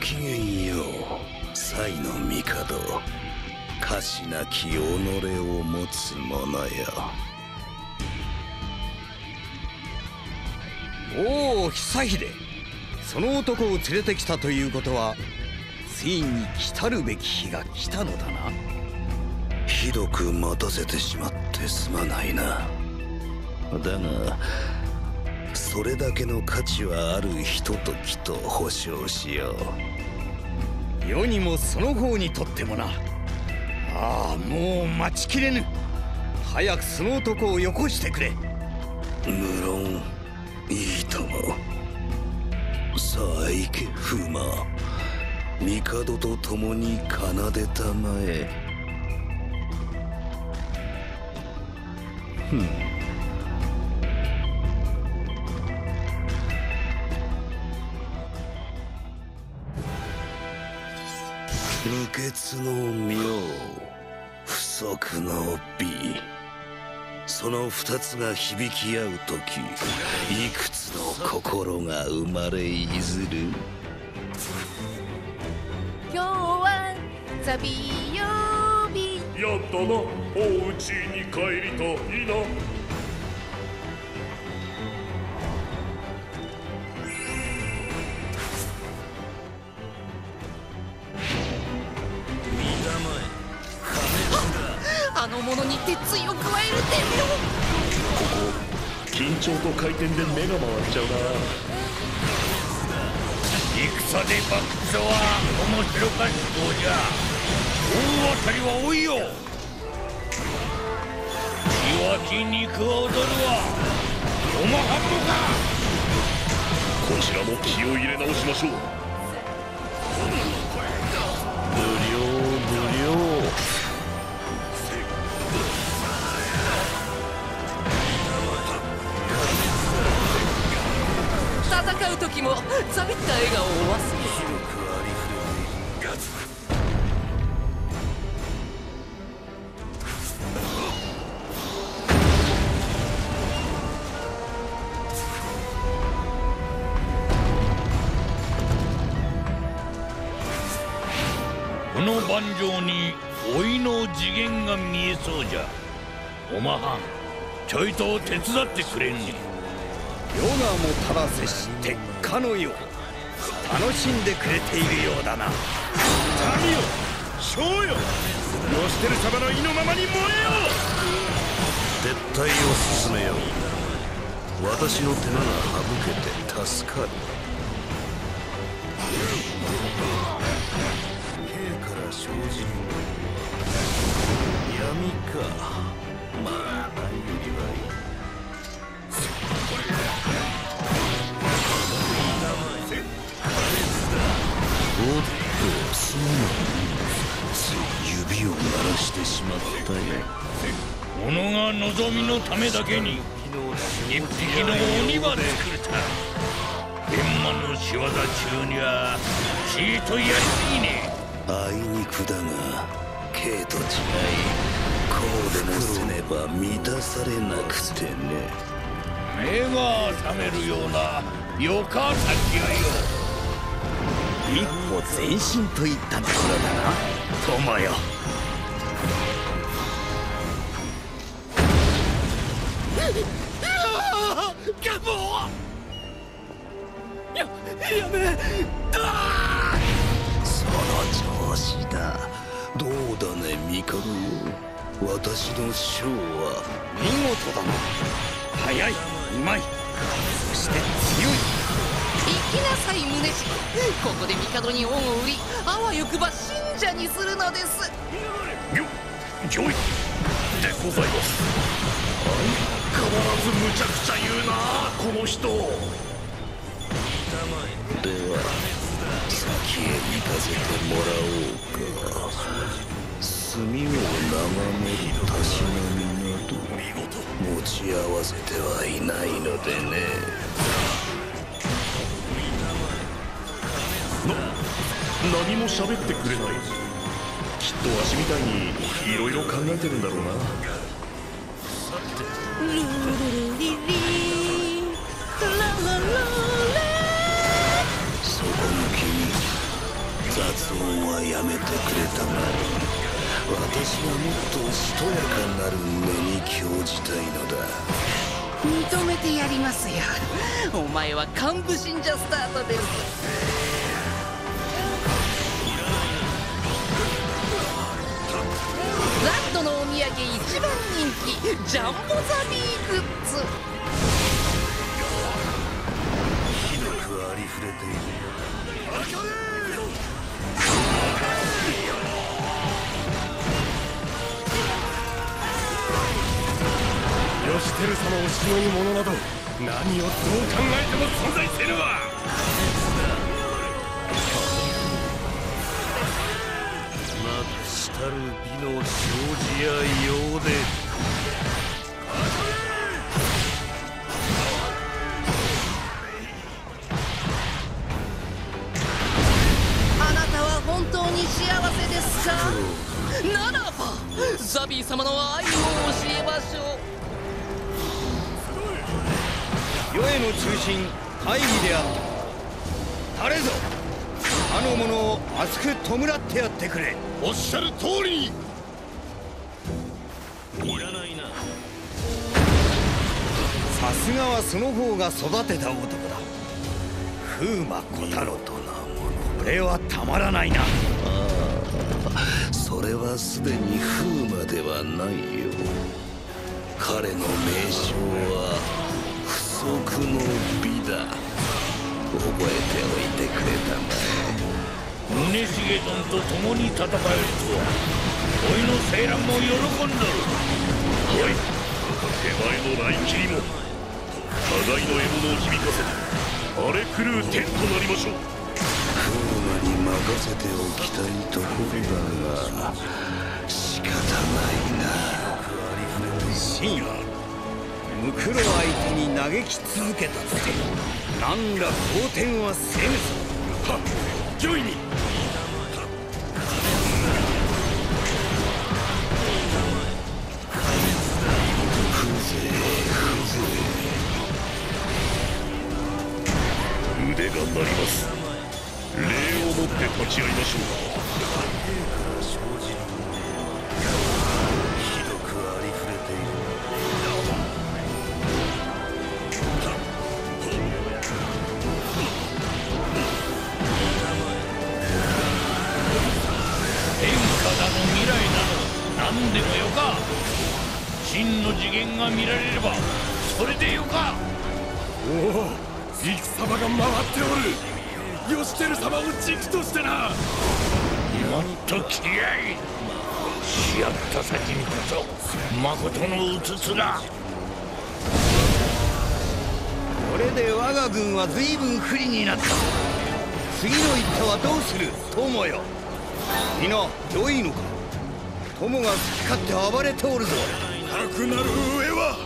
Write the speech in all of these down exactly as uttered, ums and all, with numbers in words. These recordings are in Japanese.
きげんよう、才の帝。可視なき己を持つ者よ。 おお、久秀。その男を連れてきたということは、ついに来たるべき日が来たのだな。 ひどく待たせてしまってすまないな。だがそれだけの価値はあるひとときと保証しよう。世にもその方にとってもな。ああ、もう待ちきれぬ。早くその男をよこしてくれ。 無論いいとも。さあ行け風魔。帝と共に奏でたまえ。ふん。無欠の妙、不足の美。その二つが響き合うとき、いくつの心が生まれいずる。 今日は旅曜日。 やったな、おうちに帰りたいな。 あの者に鉄槌を加える天皇。 ここ緊張と回転で目が回っちゃうな。 戦でバックスは面白かしそうじゃ。大当たりは多いよ。弱き肉を踊るわ。おまはんもか。 こちらも気を入れ直しましょう。 無料無料。 戦う時もざびった笑顔を忘れ。 この盤上に老いの次元が見えそうじゃ。おまはん、ちょいと手伝ってくれんね。 世がもたらせし鉄火のよう、楽しんでくれているようだな。 民よ、将よ、義輝様の意のままに燃えよ撤退を進めよう。私の手間が省けて助かる。兵から生じる闇か。まあないよりはいい。おっと、すまない。つい指を鳴らしてしまったよ。 己が望みのためだけに一匹の鬼は作れた。閻魔の仕業中にはちいとやりすぎねえ。 あいにくだがKと違い、こうでもせねば満たされなくてね。 目が覚めるようなよか先がよ。 一歩前進といったところだな、友よ。 ガボーや、やめだ。 その調子だ。どうだね、帝よ。私の将は見事だな。速い、うまい、そして強い。 行きなさい宗師。ここで帝に恩を売り、あわよくば信者にするのです。 よ、御意でございます。変わらず無茶苦茶言うなこの人。 では先へ行かせてもらおうか。炭を眺めるたしなみなど持ち合わせてはいないのでね。 な、何も喋ってくれない。きっとわしみたいにいろいろ考えてるんだろうな。 ルルルリリララララ。 そこの君、 もっとしとやかになる目に興じたいのだ。 認めてやりますよ。お前は幹部信者スタートです。ラットのお土産一番人気ジャンボザビーグッズ。 ひどくありふれている。 義輝様をしのぐ者など何をどう考えても存在せぬわ。 まくしたる美の生じやようであなたは本当に幸せですか？ならばザビー様の愛を教えましょう。 世への中心大義である。誰ぞあの者を熱く弔ってやってくれ。 おっしゃる通りに。 いらないな。 さすがはその方が育てた男だ。風魔小太郎となもの。これはたまらないな。 ああ、それはすでに風魔ではないよ。彼の名称は不足の美だ。覚えておいてくれたまえ。 宗重殿と共に戦えるとはおいの青蘭も喜んどる。 おい、手前の来霧も互いの獲物を響かせて荒れ狂う天となりましょう。 風魔に任せておきたいところだが仕方ないな。 深夜ムクロ相手に嘆き続けたって何ら好転はせぬぞ。 はっ、御意に。腕が鳴ります。礼をもって立ち会いましょう。 ひどくありふれている。 変化だの未来など何でもよか。真の次元が見られればそれでよか。 おお、戦場が回っておる。義輝様を軸としてな。 もっと気合いし合った先にこそ誠のうつつだ。 これで我が軍は随分不利になった。次の一手はどうする友よ。皆良いのか。友が好き勝手暴れておるぞ。 かくなる上は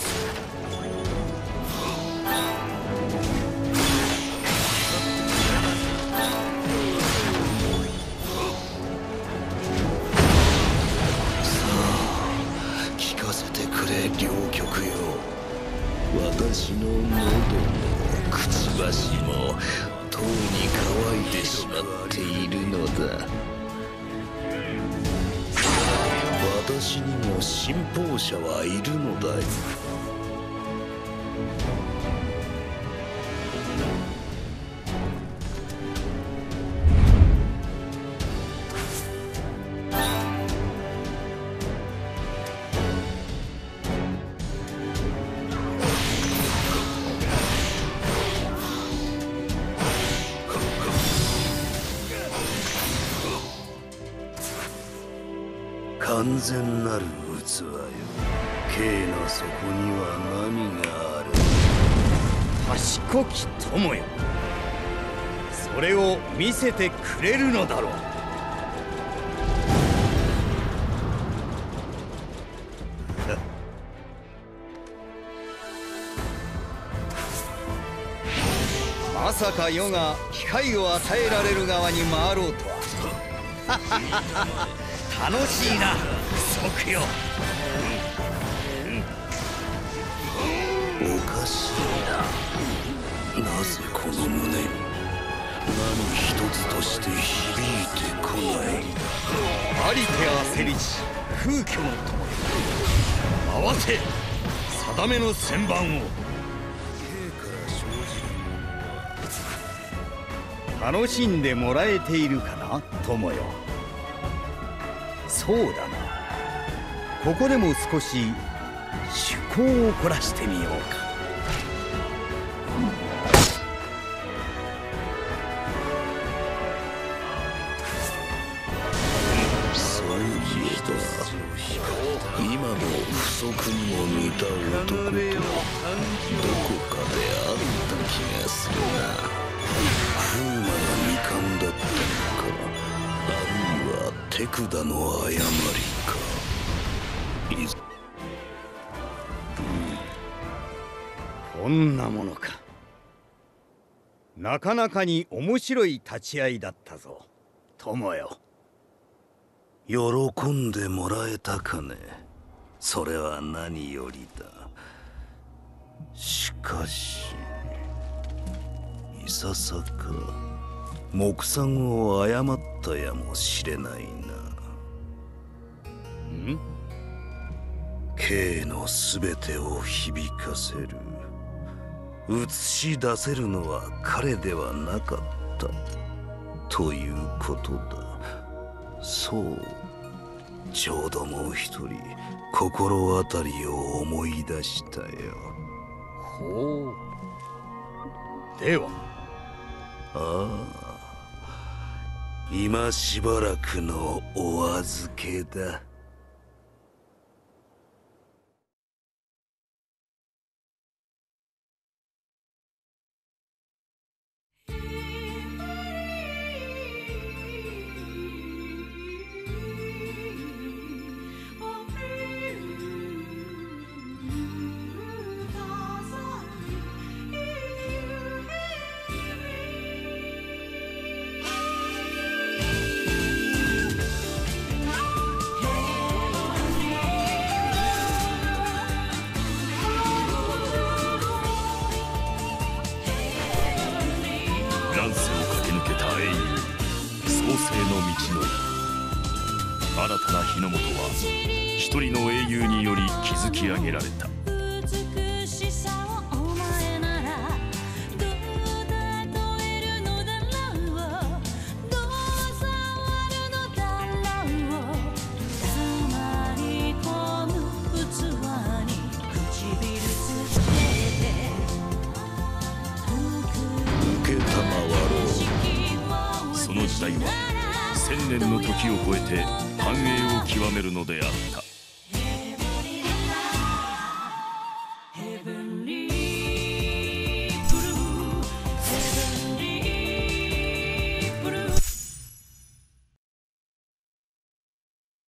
聞かせてくれ両極よ。私の喉もくちばしもとうに乾いてしまっているのだ。私にも信奉者はいるのだよ。完全なる器よ。Kの底には何がある。 賢き友よ。それを見せてくれるのだろう。まさか世が機会を与えられる側に回ろうとは。楽しいな即よ。 おかしいな。なぜこの胸に何一つとして響いてこない。 ありて焦りし空虚の友よ、合わせ定めの旋盤を。楽しんでもらえているかな友よ。そうだな、ここでも少し趣向を凝らしてみようか。 そういう人は今の不足にも似た男とどこかで会った気がするな。風魔が未完だったのか、あるいは手札の誤りか。いずこんなものか。なかなかに面白い立ち合いだったぞ友よ。 喜んでもらえたかね。それは何よりだ。しかしいささか目算を誤ったやもしれないな。 ん？ Kのすべてを響かせる、映し出せるのは彼ではなかったということだ。そう、ちょうどもう一人心当たりを思い出したよ。 ほう。ではああ、今しばらくのお預けだ。 新たな日の本は一人の英雄により築き上げられた。その時代は千年の時を超えて繁栄を極めるのであった。